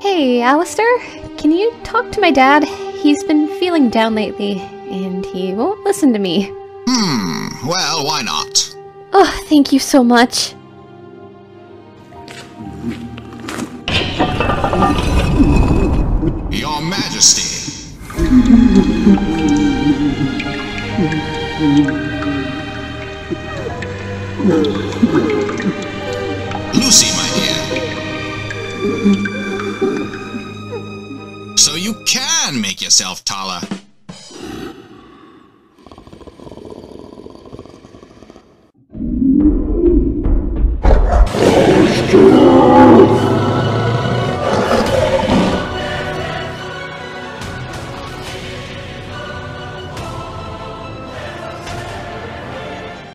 Hey, Alastor, can you talk to my dad? He's been feeling down lately, and he won't listen to me. Well, why not? Oh, thank you so much. Your Majesty. Lucy, my dear. So you can make yourself taller.